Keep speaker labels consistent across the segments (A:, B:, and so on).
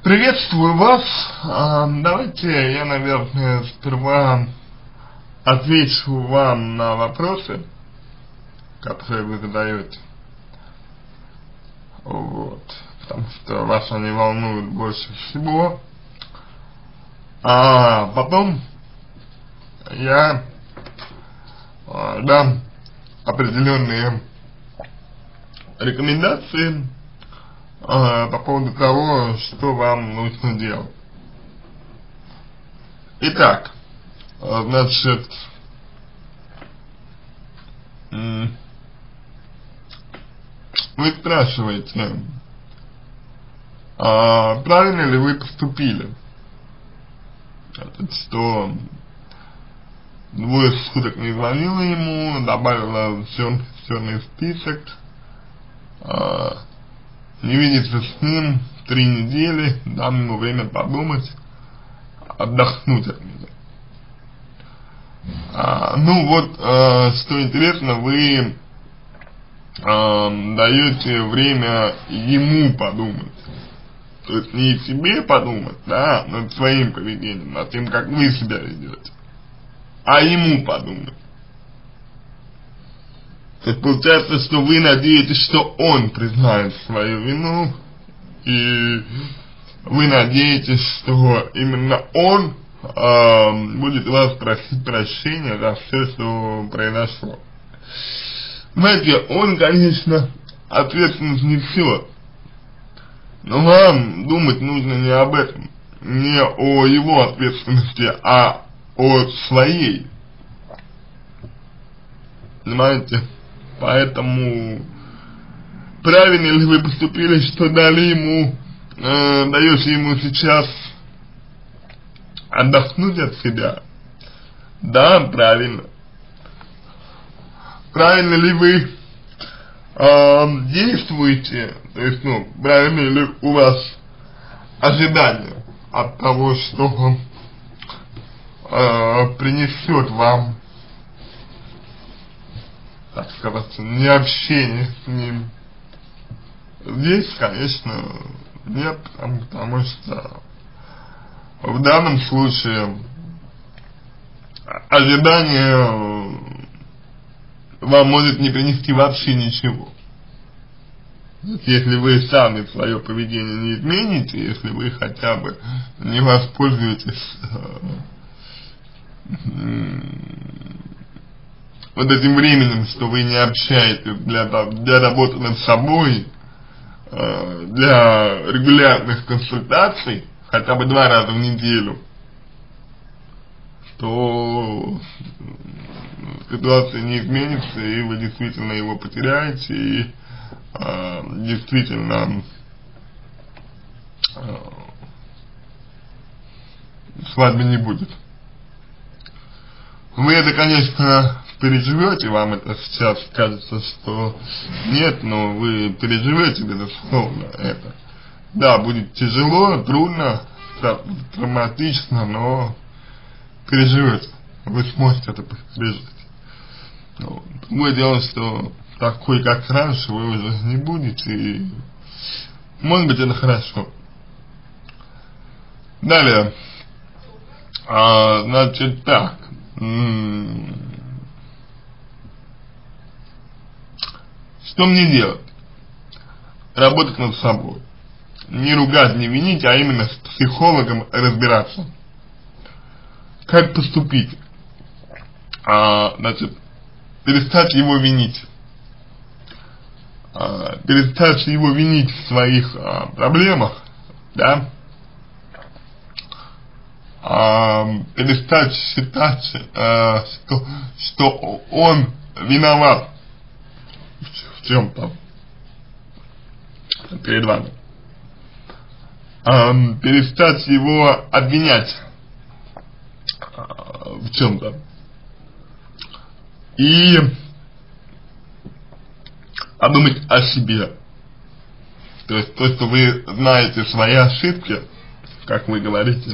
A: Приветствую вас. Давайте я, наверное, сперва отвечу вам на вопросы, которые вы задаете. Вот. Потому что вас они волнуют больше всего. А потом я дам определенные рекомендации по поводу того, что вам нужно делать. Итак, значит, вы спрашиваете, правильно ли вы поступили, что двое суток не звонила ему, добавила в черный список, не видится с ним 3 недели, дам ему время подумать, отдохнуть от меня. Ну вот, что интересно, вы даете время ему подумать. То есть не себе подумать, да, над своим поведением, над тем, как вы себя ведете, а ему подумать. То есть получается, что вы надеетесь, что он признает свою вину, и вы надеетесь, что именно он будет у вас просить прощения за все, что произошло. Знаете, он, конечно, ответственность несет, но вам думать нужно не об этом, не о его ответственности, а о своей. Понимаете? Поэтому правильно ли вы поступили, что даете ему сейчас отдохнуть от себя? Да, правильно. Правильно ли вы действуете, то есть, правильно ли у вас ожидания от того, что он принесет вам, так сказать, не общение с ним? Здесь, конечно, нет, потому что в данном случае ожидание вам может не принести вообще ничего. Если вы сами свое поведение не измените, если вы хотя бы не воспользуетесь вот этим временем, что вы не общаетесь для работы над собой, для регулярных консультаций, хотя бы 2 раза в неделю, то ситуация не изменится, и вы действительно его потеряете, и действительно свадьбы не будет. Вы это, конечно, переживете, вам это сейчас кажется, что нет, но вы переживете, безусловно, это. Да, будет тяжело, трудно, травматично, но переживете, вы сможете это пережить. Другое дело, что такой, как раньше, вы уже не будете, и может быть это хорошо. Далее, значит так, что мне делать? Работать над собой. Не ругать, не винить, а именно с психологом разбираться. Как поступить? Значит, перестать его винить. Перестать его винить в своих проблемах, да? Перестать считать, что он виноват в чем-то перед вами. Перестать его обвинять в чем-то. И подумать о себе. То есть то, что вы знаете свои ошибки, как вы говорите,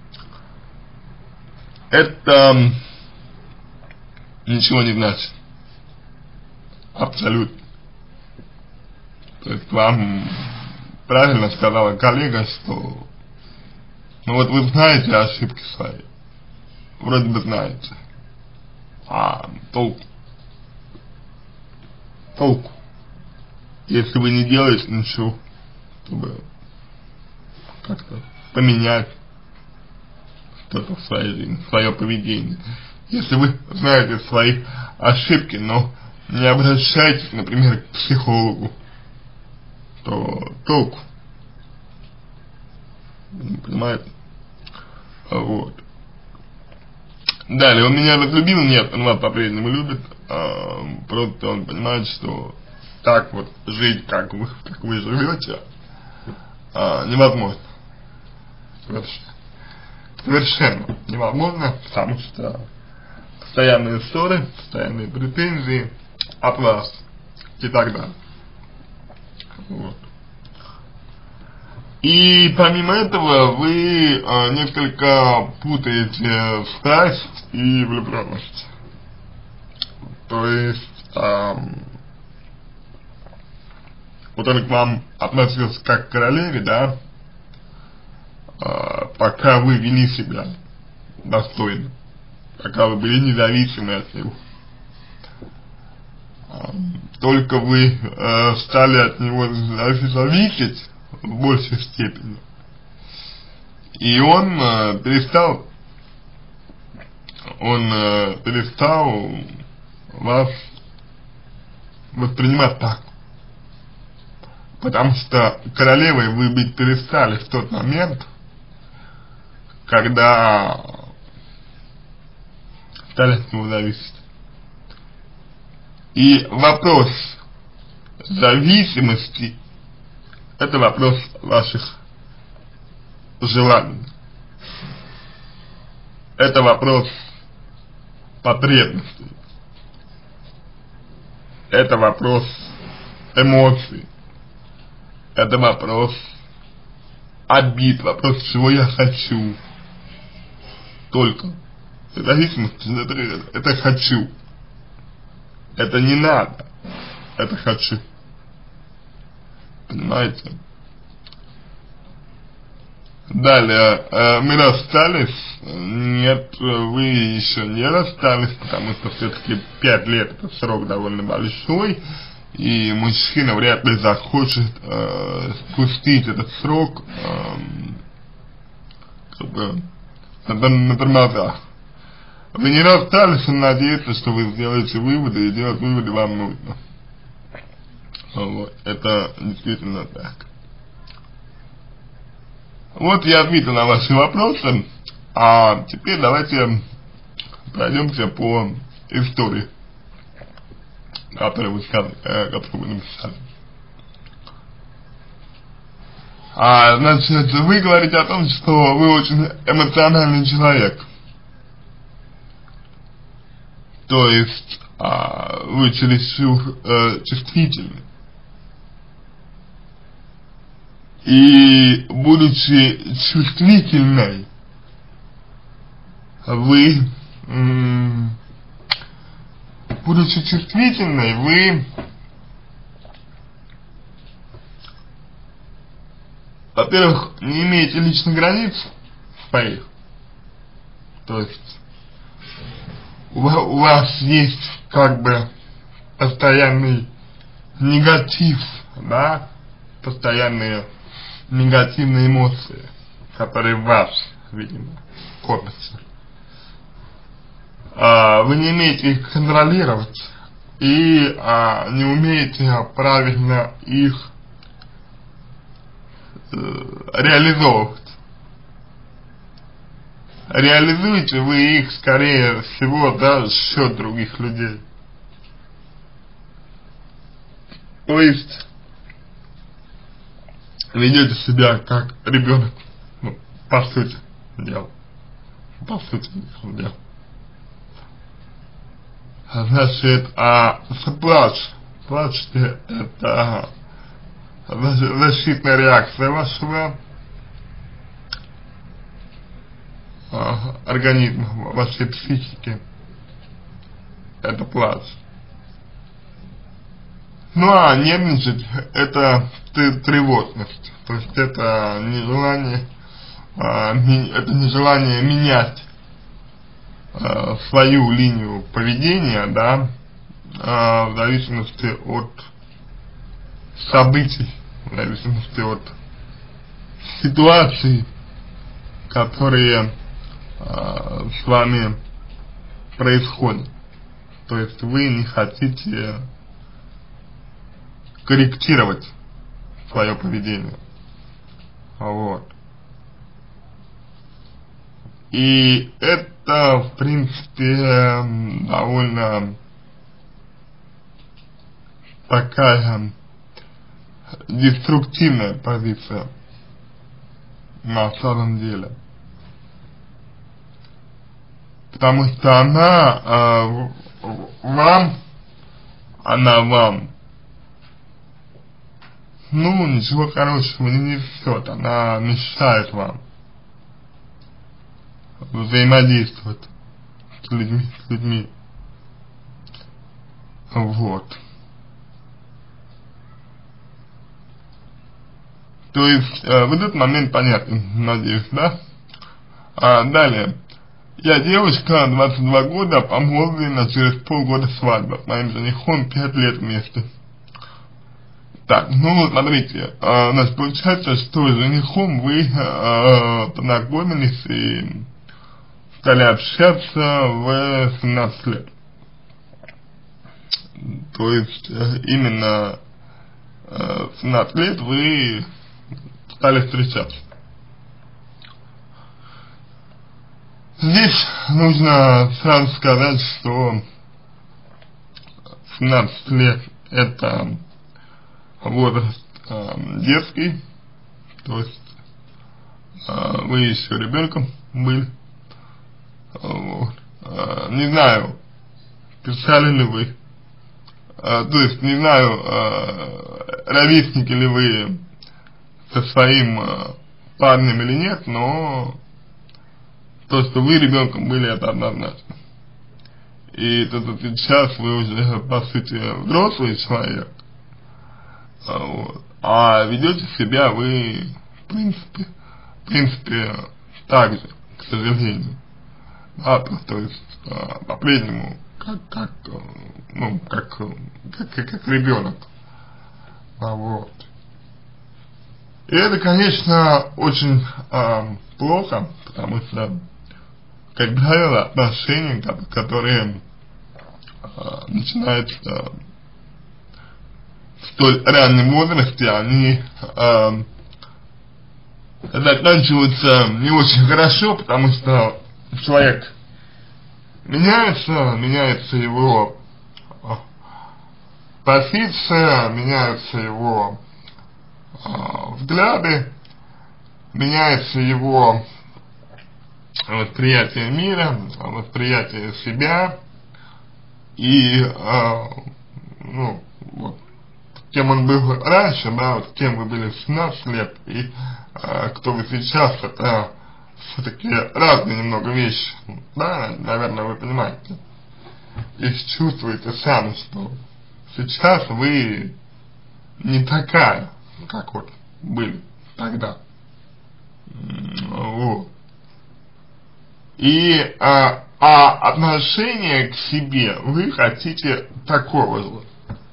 A: это ничего не значит. Абсолютно. То есть вам правильно сказала коллега, что Ну вот вы знаете ошибки свои, вроде бы знаете, а толку, если вы не делаете ничего, чтобы как-то поменять что-то в своей жизни, свое поведение. Если вы знаете свои ошибки, но не обращаетесь, например, к психологу, то толку. Понимаете? Вот. Далее, он меня разлюбил? Нет, он вас по-прежнему любит. Просто он понимает, что так вот жить, как вы живете, невозможно. Совершенно невозможно, потому что постоянные ссоры, постоянные претензии от вас и так далее. Вот. И помимо этого вы несколько путаете страсть и влюбленность. То есть вот он к вам относился как к королеве, да, пока вы вели себя достойно, пока вы были независимы от него. Только вы стали от него зависеть в большей степени, и он перестал вас воспринимать так, потому что королевой вы быть перестали в тот момент, когда стали от него зависеть. И вопрос зависимости — это вопрос ваших желаний. Это вопрос потребностей. Это вопрос эмоций. Это вопрос обид, вопрос, чего я хочу. Только. Зависимость — это хочу. Это не надо. Это хочу. Понимаете? Далее, мы расстались. Нет, вы еще не расстались, потому что все-таки 5 лет это срок довольно большой, и мужчина вряд ли захочет спустить этот срок на тормозах. Вы не расстались, он надеется, что вы сделаете выводы, и делать выводы вам нужно. Вот, это действительно так. Вот я ответил на ваши вопросы, а теперь давайте пройдемся по истории, которую вы написали. Значит, вы говорите о том, что вы очень эмоциональный человек. То есть, вы чересчур чувствительны. И, будучи чувствительной, вы, во-первых, не имеете личных границ своих. То есть, у вас есть как бы постоянный негатив, да, постоянные негативные эмоции, которые в вас, видимо, копятся. Вы не умеете их контролировать и не умеете правильно их реализовывать. Реализуете вы их, скорее всего, за счет других людей. То есть ведете себя как ребенок, ну, по сути дела. Значит, плачете — это защитная реакция вашего организма, вашей психики. Это плач. Ну а нервничать — это тревожность. То есть это нежелание это нежелание менять свою линию поведения, да, в зависимости от событий, в зависимости от ситуаций, которые с вами происходят. То есть вы не хотите корректировать свое поведение. Вот. И это, в принципе, довольно такая деструктивная позиция на самом деле. Потому что она вам, ну, ничего хорошего не несет, она мешает вам взаимодействовать с людьми. Вот. То есть, в этот момент понятно, надеюсь, да? Далее. Я девушка, 22 года, помолвлена, через полгода свадьба. С моим женихом 5 лет вместе. Так, ну, смотрите, значит, получается, что с женихом вы познакомились и стали общаться в 17 лет. То есть, именно в 17 лет вы стали встречаться. Здесь нужно сразу сказать, что 17 лет это возраст детский, то есть вы еще ребенком были. Вот. Не знаю, писали ли вы, то есть не знаю, ровесники ли вы со своим парнем или нет, но то, что вы ребенком были, это однозначно. И то, что сейчас вы уже, по сути, взрослый человек, вот, а ведете себя вы, в принципе, так же, к сожалению. Да, то есть, по-прежнему, как ребенок. Вот. И это, конечно, очень плохо, потому что, как правило, отношения, которые начинаются в столь раннем возрасте, они заканчиваются не очень хорошо, потому что человек меняется его позиция, меняются его взгляды, меняется его восприятие мира, восприятие себя, и, ну, вот, кем он был раньше, да, вот кем вы были в 17 лет, и кто вы сейчас, это все-таки разные немного вещи, да, наверное, вы понимаете, и чувствуете сами, что сейчас вы не такая, как вот были тогда. Вот. И отношение к себе вы хотите такого же,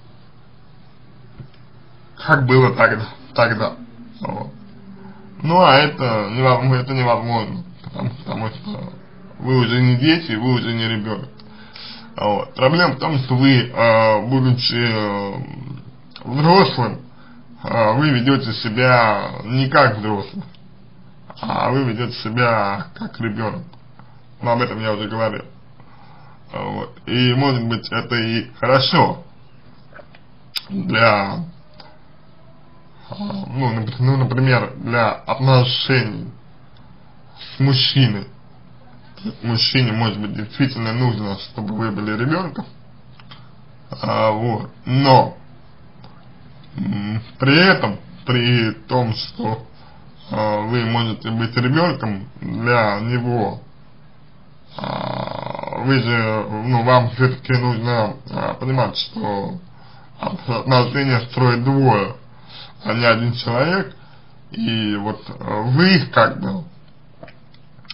A: как было тогда. Вот. Ну, а это невозможно, потому что вы уже не дети, вы уже не ребенок. Вот. Проблема в том, что вы, будучи взрослым, вы ведете себя не как взрослый, а вы ведете себя как ребенок. Но об этом я уже говорил. Вот. И может быть это и хорошо для, ну, например, для отношений с мужчиной. Мужчине, может быть, действительно нужно, чтобы вы были ребенком. Вот. Но при том, что вы можете быть ребенком для него, вы же, ну, вам все-таки нужно понимать, что отношения строят двое, а не один человек, и вот вы как бы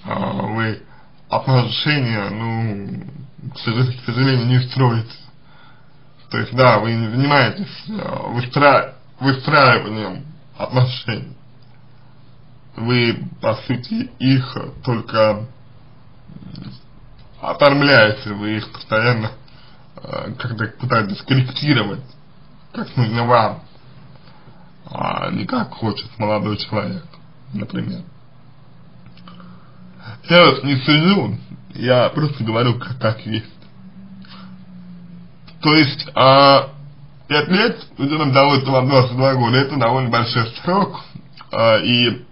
A: вы отношения, ну, к сожалению, не строите. То есть, да, вы не занимаетесь выстраиванием отношений. Вы, по сути, их только оформляете, вы их постоянно как-то пытаетесь корректировать, как нужно вам, а не как хочет молодой человек, например. Я вас не сужу, я просто говорю, как есть. То есть, 5 лет, с учетом того, что вам 22 года, это довольно большой срок, и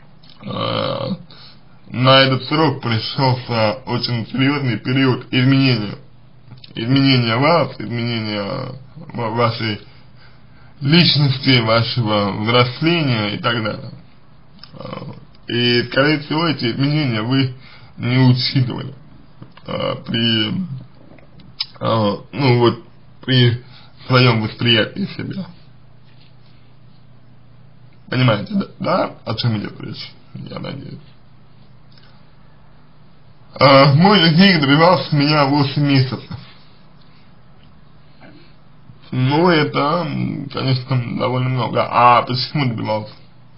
A: на этот срок пришелся очень серьезный период изменения вас, изменения вашей личности, вашего взросления и так далее. И, скорее всего, эти изменения вы не учитывали при своем восприятии себя. Понимаете, да? О чем идет речь? Я надеюсь. Мой жених добивался меня 8 месяцев. Ну, это, конечно, довольно много. А почему добивался?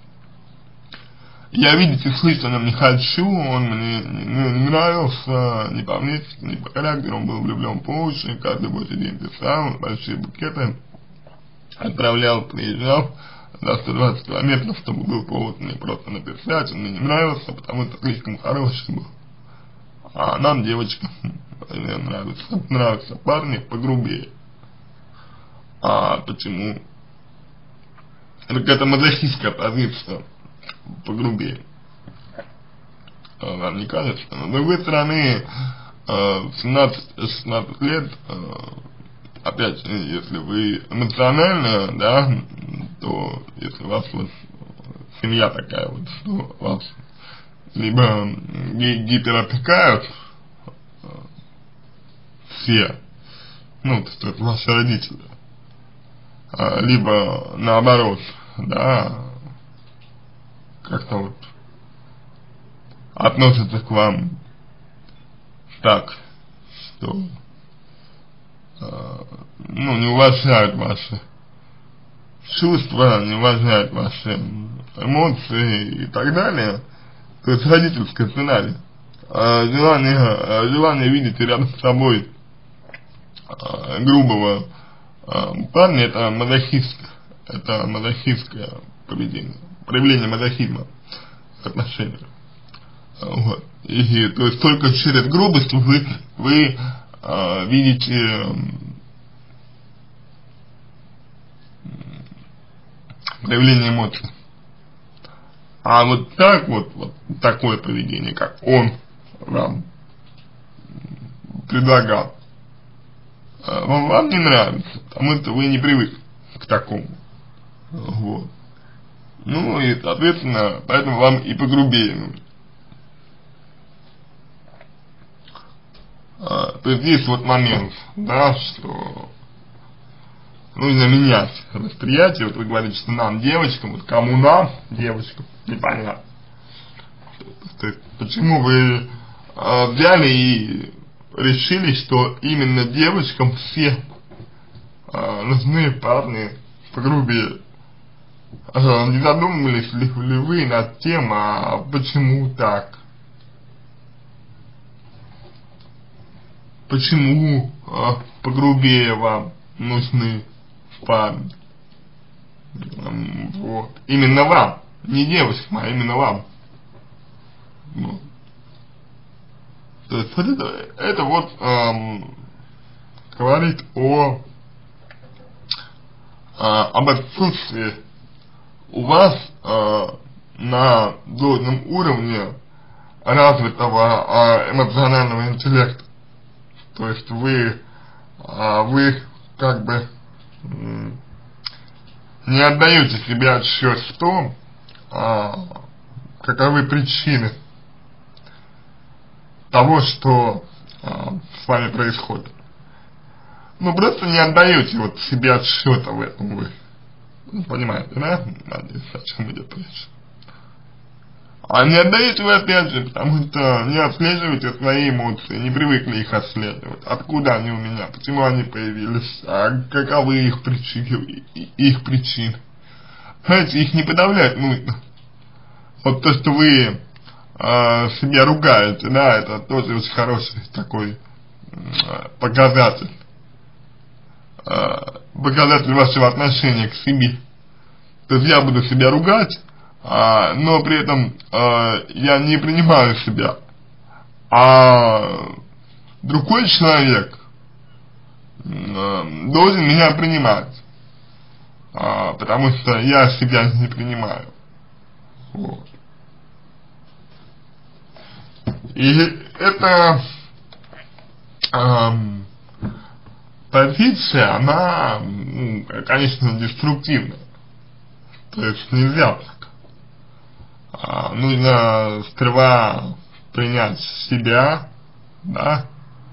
A: Я видеть и слышать о нем не хочу, он мне не нравился ни по внешности, ни по характеру, он был влюблен по уши, каждый божий день писал, большие букеты, отправлял, приезжал до 120 километров, чтобы был повод мне просто написать, он мне не нравился, потому что слишком хороший был. А нам, девочкам, нравятся парни погрубее. А почему? Это какая-то мазохистская позиция. Погрубее. Вам не кажется? Но с другой стороны, в 17-16 лет, опять же, если вы эмоционально, да, то если у вас вот семья такая вот, что вас либо гиперопекают все, ну, то есть ваши родители, либо наоборот, да, как-то вот относятся к вам так, что ну, не уважают ваши чувства, не уважают ваши эмоции и так далее, то есть родительское сценарий. Желание видеть рядом с собой грубого парня, это мазохистское поведение, проявление мазохизма в отношениях. Вот. И то есть только через грубость вы видите проявление эмоций. А вот так вот такое поведение, как он вам предлагал, вам не нравится, потому что вы не привыкли к такому. Вот. Ну и, соответственно, поэтому вам и погрубее нужно. То есть есть вот момент, да, что нужно менять восприятие. Вот вы говорите, что нам, девочкам, вот кому нам, девочкам, непонятно. То есть, почему вы взяли и решили, что именно девочкам все нужны парни погрубее? Не задумывались ли вы над тем, а почему так? Почему погрубее вам нужны парни? Вот. Именно вам, не девочкам, а именно вам. Вот. То есть вот это вот говорит об отсутствии у вас на должном уровне развитого эмоционального интеллекта. То есть вы как бы не отдаете себе отсчет в том, каковы причины того, что с вами происходит. Ну, просто не отдаете вот себе отсчета в этом вы. Понимаете, да? Надеюсь, о чем идет речь. А не отдаете вы опять же, потому что не отслеживаете свои эмоции, не привыкли их отслеживать. Откуда они у меня, почему они появились, а каковы их причины. Знаете, их не подавлять нужно. Вот то, что вы себя ругаете, да, это тоже очень хороший такой показатель. Показатель вашего отношения к себе. То есть я буду себя ругать, но при этом я не принимаю себя. А другой человек должен меня принимать. Потому что я себя не принимаю. Вот. И это позиция, она, ну, конечно, деструктивна. То есть нельзя так. Нужно сперва принять себя, да,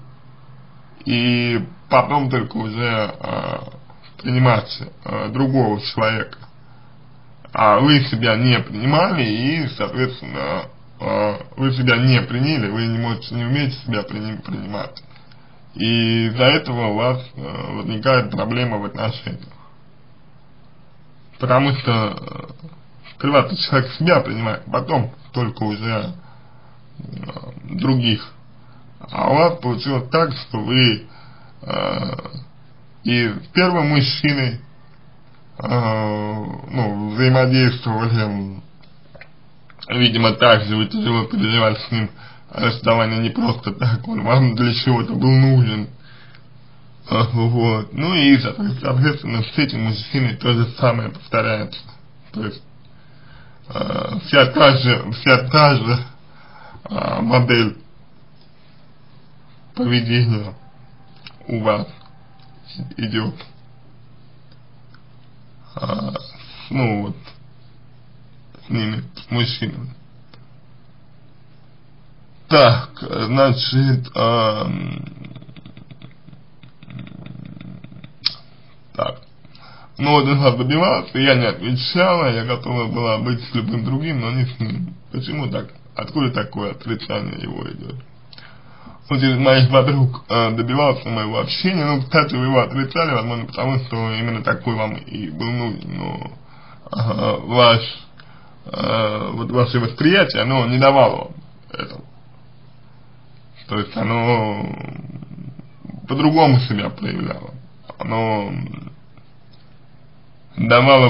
A: и потом только уже принимать другого человека. А вы себя не принимали и, соответственно, вы себя не приняли, вы не умеете себя принимать. И из-за этого у вас возникает проблема в отношениях. Потому что сперва человек себя принимает, потом только уже других. А у вас получилось так, что вы и с первым мужчиной ну, взаимодействовали, видимо, так же, вы тяжело переживали с ним расставание не просто так, он вам для чего-то был нужен. Вот. Ну и, соответственно, с этим мужчиной то же самое повторяется. То есть вся та же модель поведения у вас идет. Ну вот, с ними, с мужчинами. Так, значит, так. Ну вот он вас добивался, я не отвечала, я готова была быть с любым другим, но не с ним. Почему так? Откуда такое отрицание его идет? Он через моих подруг добивался моего общения, ну, кстати, вы его отрицали, возможно, потому что именно такой вам и был нужен, но вот ваше восприятие, оно не давало вам этого. То есть оно по-другому себя проявляло. Оно давало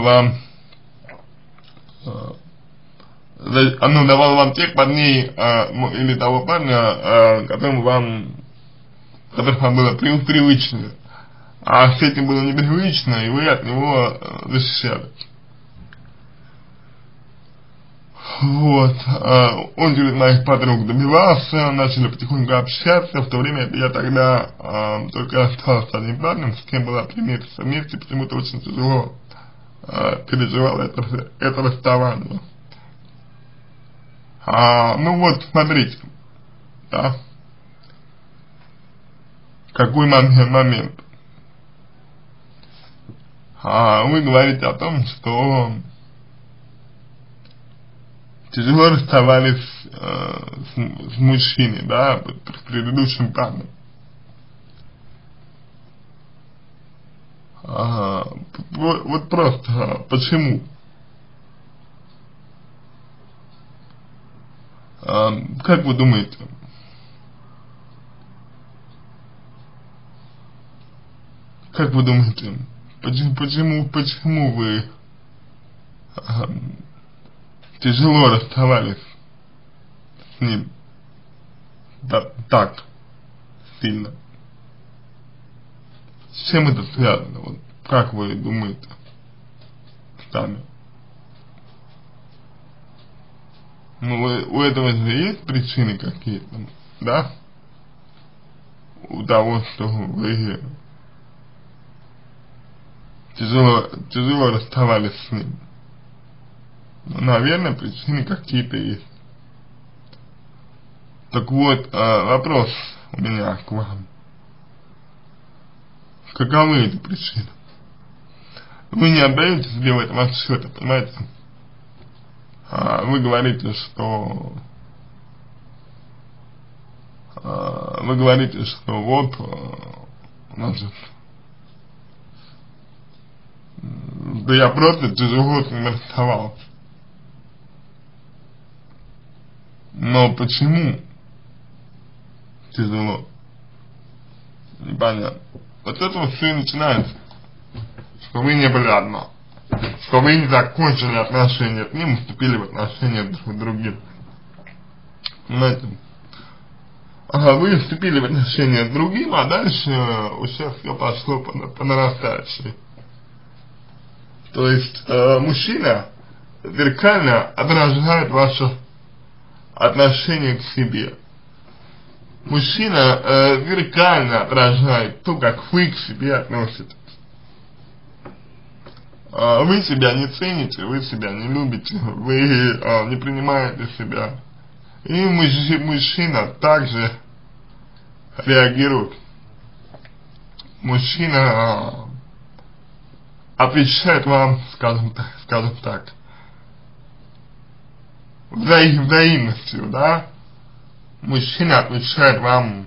A: вам тех парней или того парня, которым вам было привычно, а с этим было непривычно, и вы от него защищались. Вот, он через моих подруг добивался, начали потихоньку общаться, в то время я тогда только остался одним парнем, с кем была 3 месяца вместе, почему-то очень тяжело переживал это расставание. Ну вот, смотрите, да, какой момент. Вы говорите о том, что тяжело расставались с мужчиной, да, с предыдущим парнем. Вот просто, почему? Как вы думаете? Как вы думаете, почему вы тяжело расставались с ним так сильно? С чем это связано? Вот как вы думаете сами? Ну, у этого же есть причины какие-то, да? У того, что вы тяжело расставались с ним. Ну, наверное, причины какие-то есть. Так вот, вопрос у меня к вам. Каковы эти причины? Вы не отдаете себе в этом отсчета, понимаете? вы говорите, что вот, значит, да я просто тяжело с ним расставался. Но почему тяжело? Непонятно. Вот с этого все и начинается. Что вы не были одна. Что вы не закончили отношения с ним, вступили в отношения друг с другим. Понимаете? Вы вступили в отношения с другим, а дальше у всех все пошло по нарастающей. То есть мужчина зеркально отражает ваше отношение к себе. Мужчина зеркально отражает то, как вы к себе относитесь. Вы себя не цените, вы себя не любите, вы не принимаете себя. И мужчина также реагирует. Мужчина отвечает вам, скажем так, взаимностью, да? Мужчина отвечает вам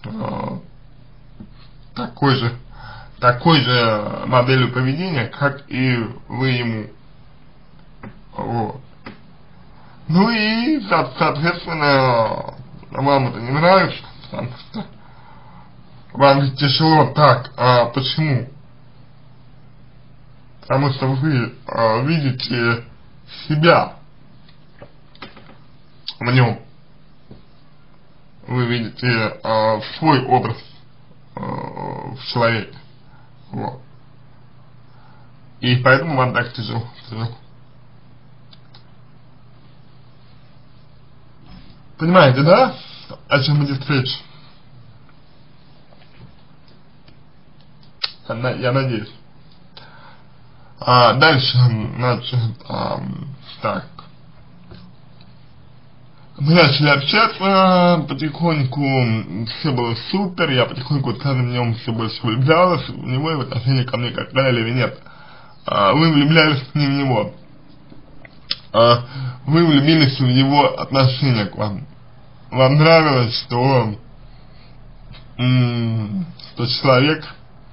A: такой же моделью поведения, как и вы ему. Вот. Ну и, соответственно, вам это не нравится, потому что вам ведь тяжело так. Почему? Потому что вы видите себя в нем. Вы видите свой образ в человеке. Вот. И поэтому вам так тяжело. Понимаете, да? О чем идет речь? Я надеюсь. Дальше, значит, так. Мы начали общаться потихоньку, все было супер, я потихоньку с каждым днем все больше влюблялась в него и в отношении ко мне, как правильно или нет. Вы влюблялись не в него. Вы влюбились в его отношение к вам. Вам нравилось, что человек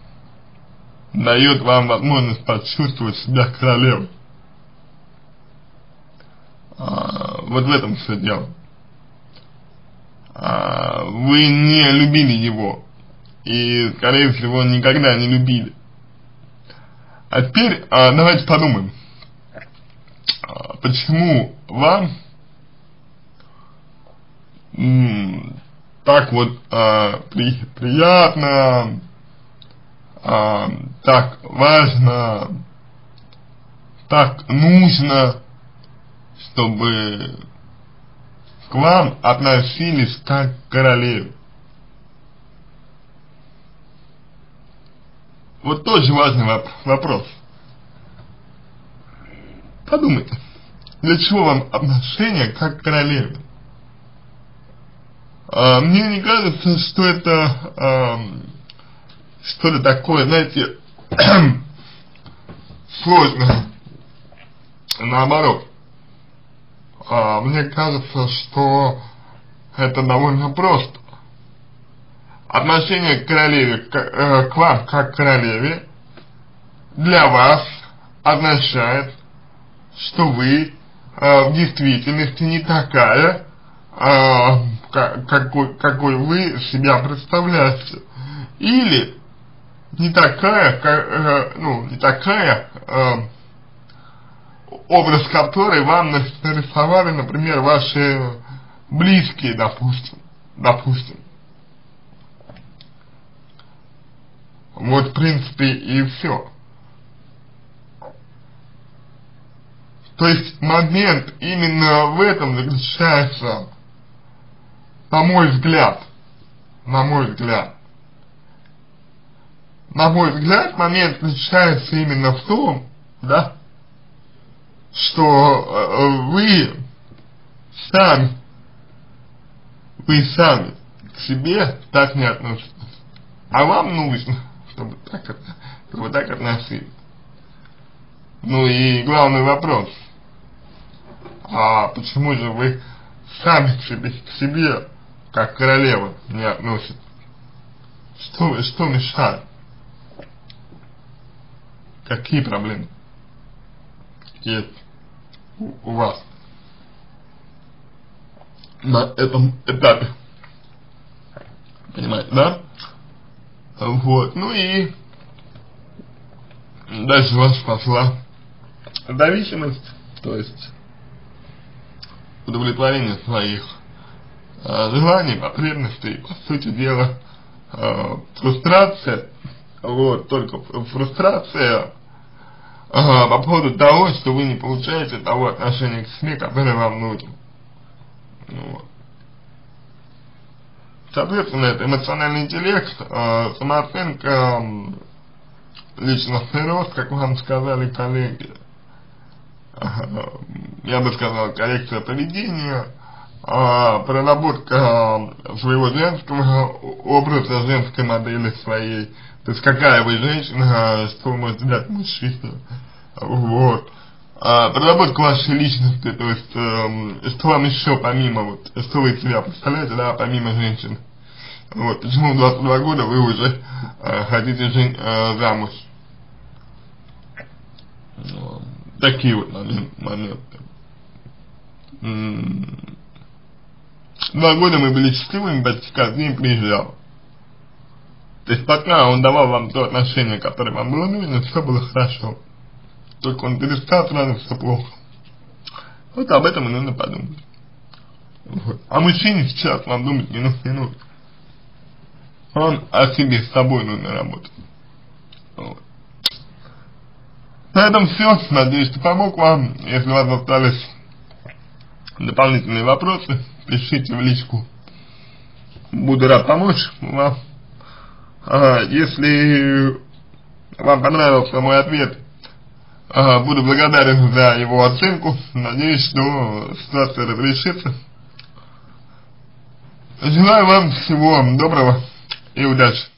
A: дает вам возможность почувствовать себя королевой. Вот в этом все дело. Вы не любили его. И, скорее всего, никогда не любили. А теперь давайте подумаем. Почему вам так вот приятно, так важно, так нужно, чтобы к вам относились как к королеве? Вот тоже важный вопрос. Подумайте, для чего вам отношения как к королеве? Мне не кажется, что это что-то такое, знаете, сложное. Наоборот. Мне кажется, что это довольно просто. Отношение к королеве, к вам как к королеве, для вас означает, что вы в действительности не такая, какой вы себя представляете. Или не такая, образ которой вам нарисовали, например, ваши близкие, допустим. Вот, в принципе, и все. То есть момент именно в этом заключается, на мой взгляд, момент заключается именно в том, да, что вы сами к себе так не относитесь, а вам нужно, чтобы так относились. Ну и главный вопрос, а почему же вы сами к себе как королева не относитесь? Что мешает? Какие проблемы есть у вас на этом этапе? Понимаете, да? Вот, ну и дальше вас пошла зависимость, то есть удовлетворение своих желаний, потребностей, по сути дела, фрустрация, вот, только фрустрация по поводу того, что вы не получаете того отношения к себе, которое вам нужно. Вот. Соответственно, это эмоциональный интеллект, самооценка, личностный рост, как вам сказали коллеги, я бы сказал, коррекция поведения, проработка своего женского образа, женской модели своей, то есть какая вы женщина, что вы можете дать мужчине, вот. Проработка вашей личности, то есть что вам еще помимо, вот, что вы из себя представляете, да, помимо женщин. Вот, почему в 22 года вы уже хотите замуж. Такие вот моменты. 2 года мы были счастливыми, почти каждый день приезжал. То есть пока он давал вам то отношение, которое вам было нужно, все было хорошо. Только он перестал, сразу все плохо. Вот об этом и нужно подумать. Вот. О мужчине сейчас вам думать не нужно. Он о себе, с собой нужно работать. Вот. На этом все. Надеюсь, что помог вам. Если у вас остались дополнительные вопросы, пишите в личку. Буду рад помочь вам. Если вам понравился мой ответ, буду благодарен за его оценку. Надеюсь, что ситуация разрешится. Желаю вам всего доброго и удачи.